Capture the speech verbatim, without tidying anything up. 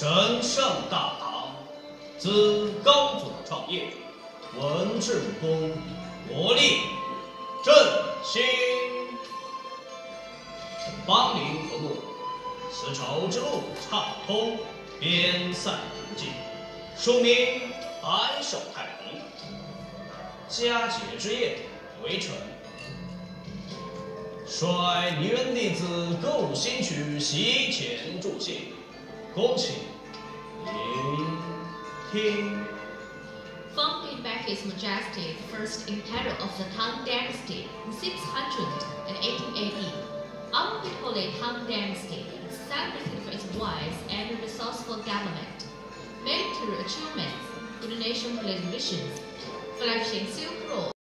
神圣大唐，自高祖创业，文治武功，国力振兴，邦邻和睦，丝绸之路畅通，边塞无尽，庶民安守太平。佳节之夜，围城。率梨园弟子歌舞新曲，席前助兴，恭请聆听。 Founded by His Majesty the First Emperor of the Tang Dynasty in six hundred eighteen A D, our Holy Tang Dynasty is celebrated for its wise and resourceful government, military achievements, Indonesian political missions, flourishing Silk Road.